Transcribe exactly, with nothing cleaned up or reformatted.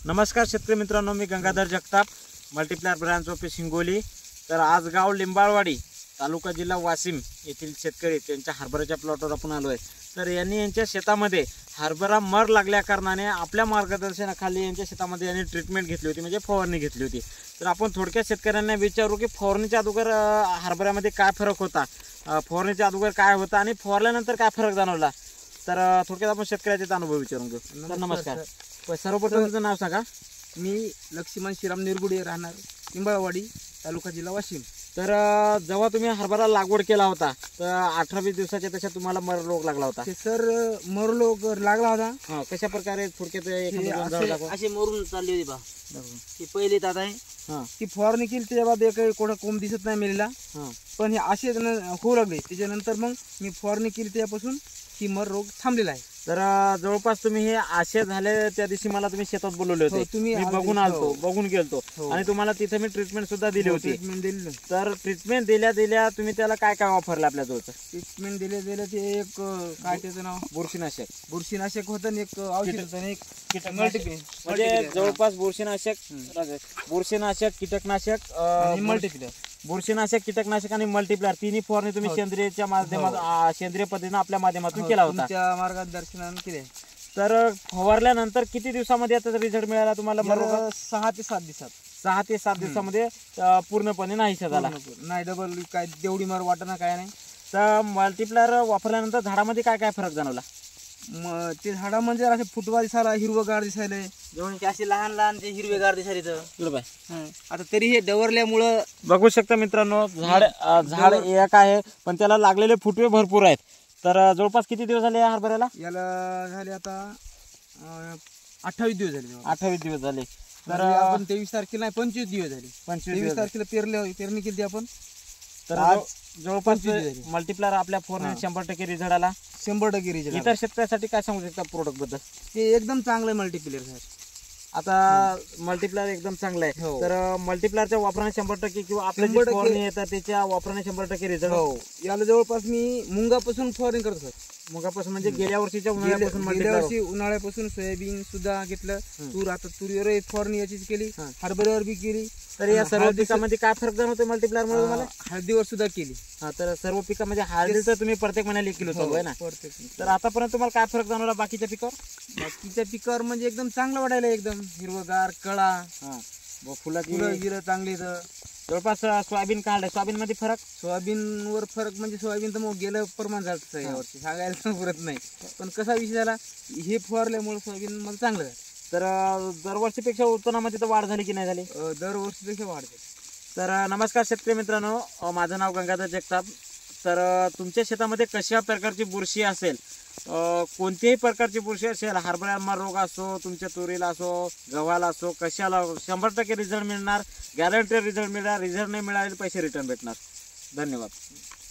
नमस्कार शेतकरी मित्रांनो, मी Gangadhar Jagtap, multiplier branch office Hingoli. तर आज गाव लिंबाळवाडी, तालुका जिल्हा वाशिम येथील शेतकरी त्यांच्या हरभऱ्याच्या प्लॉटवर आपण आलो आहे। तर यांनी यांच्या शेतामध्ये हरभरा मर लागल्या कारणाने आपल्या मार्गदर्शनाखाली यांच्या शेतामध्ये यांनी ट्रीटमेंट घेतली होती, म्हणजे फवारणी घेतली होती। तर आपण थोडक्यात शेतकऱ्यांना विचारू की फवारणीच्या अगोदर हरभऱ्यामध्ये काय फरक होता, फवारणीच्या अगोदर काय होता आणि फवारल्यानंतर काय फरक जाणवला। तर थोडक्यात आपण शेतकऱ्याचे अनुभव विचारून घेऊ। तर नमस्कार, सर्वप्रथम तुमचं नाव सांगा। मी लक्ष्मण श्रीराम निरगुडे, राहणार लिंबाळवाडी, तालुका जिल्हा वाशिम। तर जेव्हा तुम्ही हरभरा लागवड केला होता तर अठरा वीस दिवसाच्या त्याच्यात तुम्हाला मर रोग लागला होता। ते सर मर रोग लागला होता। हा, कशा प्रकारे थोडक्यात असे मरून चालली होती बा ती पहिली तात आहे। हा, ती फवारणी केली त्याच्या बाद एक कोणा कोंब दिसत नाही मिळाला, पण हे असे होऊ लागले। त्याच्यानंतर मग मी फवारणी केली, त्यापासून ही मर रोग थांबलेला आहे। तर जवळपास तुम्ही हे आशे झाले त्या दिवशी मला तुम्ही शेतात बोलवले होते, तुम्ही मी बघून आलतो, बघून गेलतो आणि तुम्हाला तिथे मी ट्रीटमेंट सुद्धा दिली होती। ट्रीटमेंट दिली। तर ट्रीटमेंट दिल्या दिल्या तुम्ही त्याला काय काय वापरलं आपल्या जवळचं? ट्रीटमेंट दिले दिले ते एक काय त्याचं नाव बुरशीनाशक बुरशीनाशक होतं आणि एक औषध होतं आणि एक कीटकनाशक, म्हणजे जवळपास बुरशीनाशक बुरशीनाशक कीटकनाशक मल्टीप्लेअर बुरशीनाशक कीटकनाशक आणि मल्टीप्लायर तिन्ही फवारणी तुम्ही सेंद्रियच्या माध्यमातून सेंद्रिय पद्धतीने आपल्या माध्यमातून केला होता, त्या मार्गदर्शनाने केले। तर फवारल्यानंतर किती दिवसामध्ये याचा रिझल्ट मिळाला तुम्हाला? बरोबर सहा ते सात दिवसात सहा ते सात दिवसामध्ये पूर्णपणे नाहीसा झाला नाही, डबल काय तेवढी मार वाटना काय नाही। तर मल्टीप्लायर वापरल्यानंतर झाडामध्ये काय काय फरक जाणवला? मग ते झाडा म्हणजे असे फुटवा दिसायला, हिरवगार दिसायला, जेवण असे लहान लहान ते हिरवेगार दिसायला। आता तरी हे डवरल्यामुळं बघू शकता मित्रांनो, झाड झाड एक आहे पण त्याला लागलेले फुटवे भरपूर आहेत। तर जवळपास किती दिवस झाले या हरभऱ्याला? याला झाले आता अठ्ठावीस दिवस झाले। अठ्ठावीस दिवस झाले। तर आपण तेवीस तारखेला नाही, पंचवीस दिवस झाले। पंचवीस तेवीस तारखेला पेरले पेरणी केली आपण। तर जवळपास मल्टीप्लायर आपल्या फवारणी शंभर टक्के रिझल्ट आला, शंभर टक्के रिझल्ट। इतर शेतकऱ्यासाठी काय सांगू शकता प्रोडक्ट बद्दल? ते एकदम चांगलं आहे मल्टीप्लेअर साहेब। आता मल्टीप्लायर एकदम चांगलं आहे। तर मल्टीप्लायरच्या वापराने शंभर टक्के किंवा आपल्या जे फवारणी येतात त्याच्या वापराने शंभर टक्के रिझल्ट? हो, याला जवळपास मी मुंगापासून फवारणी करतो सर। मुगापासून म्हणजे गेल्या वर्षीच्या उन्हाळ्यापासून? गेल्या वर्षी उन्हाळ्यापासून सोयाबीन सुद्धा घेतलं, तूर आता तुरीवर फवारणी याचीच केली, हरभऱ्यावर बी केली। तर या सर्व पिकामध्ये काय फरक जाणवतो मल्टीप्लायर मुळे तुम्हाला? हळदीवर सुद्धा केली। हा, तर सर्व पिकामध्ये हळदी तर तुम्ही प्रत्येक महिन्याला एक किलो चालू आहे ना? तर आतापर्यंत तुम्हाला काय फरक जाणवला बाकीच्या पिकावर? बाकीच्या पिकावर म्हणजे एकदम चांगलं वाटायला, एकदम हिरवगार, कळा, हा, फुलाची गिरं चांगली। तर जवळपास सोयाबीन काढलं, सोयाबीन मध्ये फरक? सोयाबीनवर फरक म्हणजे सोयाबीन तर मग गेलं प्रमाण झालं यावर्षी, सांगायला पुरत नाही। पण कसा विषय झाला, हे फवारल्यामुळे सोयाबीन मला चांगलं झालं। तर दरवर्षीपेक्षा उत्पन्नामध्ये तर वाढ झाली की नाही झाली? दरवर्षीपेक्षा वाढ झाली। तर नमस्कार शेतकरी मित्रांनो, माझं नाव गंगाधर जगताप। तर तुमच्या शेतामध्ये कशा प्रकारची बुरशी असेल, कोणत्याही प्रकारची बुरशी असेल, हरभऱ्याला रोग असो, तुमच्या तुरीला असो, गव्हाला असो, कशाला शंभर टक्के रिझल्ट मिळणार, गॅरंटी रिझल्ट मिळणार। रिझल्ट नाही मिळाले पैसे रिटर्न भेटणार। धन्यवाद।